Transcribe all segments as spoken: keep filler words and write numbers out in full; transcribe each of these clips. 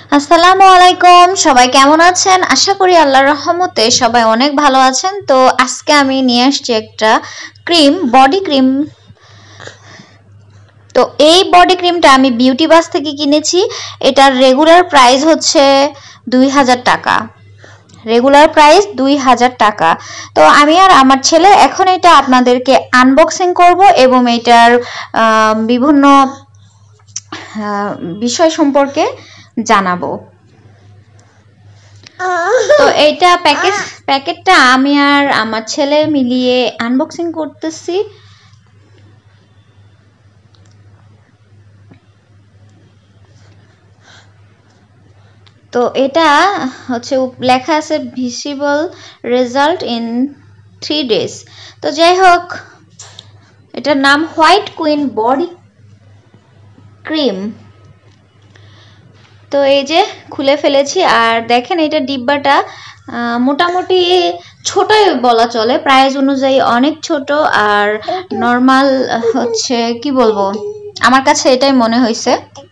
আসসালামু আলাইকুম, সবাই কেমন আছেন? আশা করি আল্লাহর রহমতে সবাই অনেক ভালো আছেন। তো আজকে আমি নিয়ে আসছি একটা ক্রিম, বডি ক্রিম। তো এই বডি ক্রিমটা আমি বিউটি বাস থেকে কিনেছি। এটার রেগুলার প্রাইস হচ্ছে দুই হাজার টাকা। রেগুলার প্রাইস দুই হাজার টাকা। তো আমি আর আমার ছেলে এখন এটা আপনাদেরকে আনবক্সিং করব এবং এটার বিভিন্ন বিষয় সম্পর্কে জানাবো। তো এইটা প্যাকেট প্যাকেটটা আমি আর আমার ছেলে মিলিয়ে আনবক্সিং করতেছি। তো এটা হচ্ছে লেখা আছে visible result in three days. তো যাই হোক, এটার নাম হোয়াইট কুইন বডি ক্রিম। তো এই যে খুলে ফেলেছি, আর দেখেন এটা ডিব্বাটা মোটামুটি ছোটই বলা চলে, প্রাইস অনুযায়ী অনেক ছোট। আর নর্মাল হচ্ছে কি বলবো, আমার কাছে এটাই মনে হয়েছে।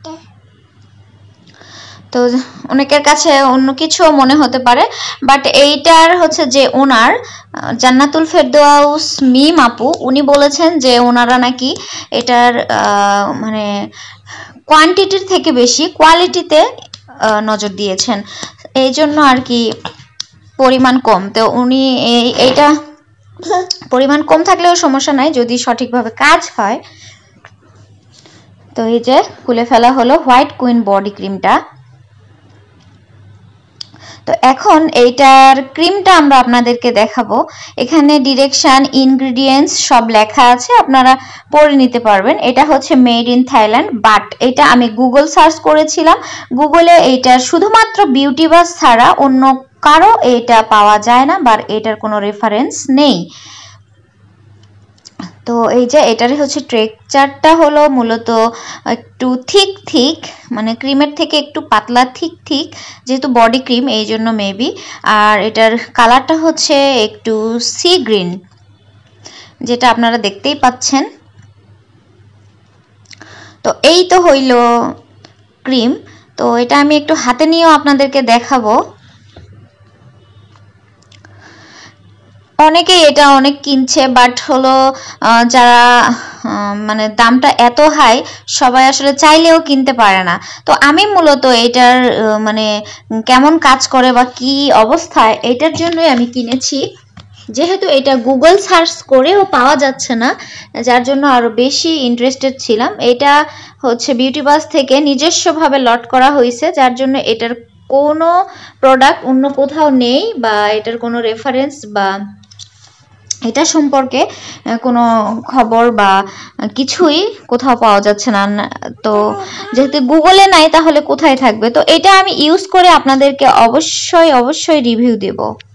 তো অনেকের কাছে অন্য কিছু মনে হতে পারে, বাট এইটার হচ্ছে যে ওনার জান্নাতুল ফেরদৌস মিম আপু, উনি বলেছেন যে ওনারা নাকি এটার মানে কোয়ান্টিটির থেকে বেশি কোয়ালিটিতে নজর দিয়েছেন, এই জন্য আর কি পরিমাণ কম। তো উনি এইটা পরিমাণ কম থাকলেও সমস্যা নাই যদি সঠিকভাবে কাজ হয়। তো এই যে খুলে ফেলা হলো হোয়াইট কুইন বডি ক্রিমটা। তো এখন এইটার ক্রিমটা আমরা আপনাদেরকে দেখাবো। এখানে ডিরেকশন, ইনগ্রেডিয়েন্টস সব লেখা আছে, আপনারা পড়ে নিতে পারবেন। এটা হচ্ছে মেড ইন থাইল্যান্ড, বাট এটা আমি গুগল সার্চ করেছিলাম। গুগলে এইটার শুধুমাত্র বিউটি বাস ছাড়া অন্য কারো এটা পাওয়া যায় না, বা এটার কোনো রেফারেন্স নেই। তো এই যে এটার হচ্ছে টেক্সচারটা হলো মূলত একটু থিক থিক, মানে ক্রিমের থেকে একটু পাতলা থিক থিক, যেহেতু বডি ক্রিম এই জন্য মেবি। আর এটার কালারটা হচ্ছে একটু সি গ্রিন, যেটা আপনারা দেখতেই পাচ্ছেন। তো এই তো হইল ক্রিম। তো এটা আমি একটু হাতে নিয়েও আপনাদেরকে দেখাবো। অনেকেই এটা অনেক কিনছে, বাট হলো যারা মানে দামটা এত হাই, সবাই আসলে চাইলেও কিনতে পারে না। তো আমি মূলত এটার মানে কেমন কাজ করে বা কি অবস্থায়, এটার জন্যই আমি কিনেছি। যেহেতু এটা গুগল সার্চ করেও পাওয়া যাচ্ছে না, যার জন্য আরো বেশি ইন্টারেস্টেড ছিলাম। এটা হচ্ছে বিউটি বাস থেকে নিজস্বভাবে লট করা হয়েছে, যার জন্য এটার কোনো প্রোডাক্ট অন্য কোথাও নেই, বা এটার কোনো রেফারেন্স বা এটা সম্পর্কে কোনো খবর বা কিছুই কোথাও পাওয়া যাচ্ছে না। তো যেহেতু গুগলে নাই, তাহলে কোথায় থাকবে? তো এটা আমি ইউজ করে আপনাদেরকে অবশ্যই অবশ্যই রিভিউ দেব।